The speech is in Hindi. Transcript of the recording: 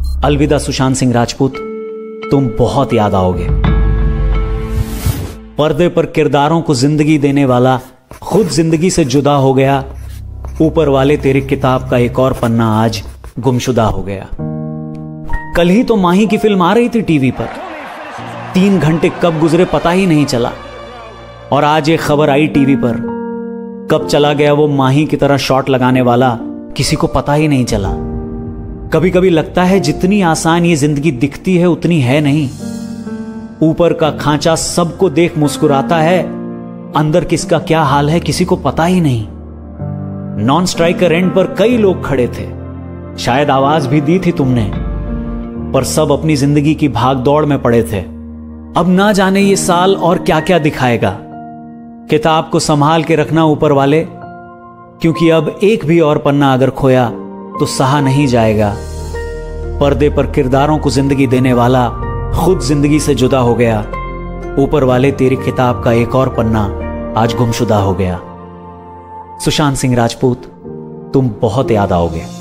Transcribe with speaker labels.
Speaker 1: अलविदा सुशांत सिंह राजपूत, तुम बहुत याद आओगे। पर्दे पर किरदारों को जिंदगी देने वाला खुद जिंदगी से जुदा हो गया। ऊपर वाले तेरी किताब का एक और पन्ना आज गुमशुदा हो गया। कल ही तो माही की फिल्म आ रही थी टीवी पर, 3 घंटे कब गुजरे पता ही नहीं चला। और आज एक खबर आई टीवी पर, कब चला गया वो माही की तरह शॉट लगाने वाला किसी को पता ही नहीं चला। कभी कभी लगता है जितनी आसान ये जिंदगी दिखती है उतनी है नहीं। ऊपर का खांचा सबको देख मुस्कुराता है, अंदर किसका क्या हाल है किसी को पता ही नहीं। नॉन स्ट्राइकर एंड पर कई लोग खड़े थे, शायद आवाज भी दी थी तुमने, पर सब अपनी जिंदगी की भाग दौड़ में पड़े थे। अब ना जाने ये साल और क्या क्या दिखाएगा। किताब को संभाल के रखना ऊपर वाले, क्योंकि अब एक भी और पन्ना अगर खोया तो सहा नहीं जाएगा। पर्दे पर किरदारों को जिंदगी देने वाला खुद जिंदगी से जुदा हो गया। ऊपर वाले तेरी किताब का एक और पन्ना आज गुमशुदा हो गया। सुशांत सिंह राजपूत, तुम बहुत याद आओगे।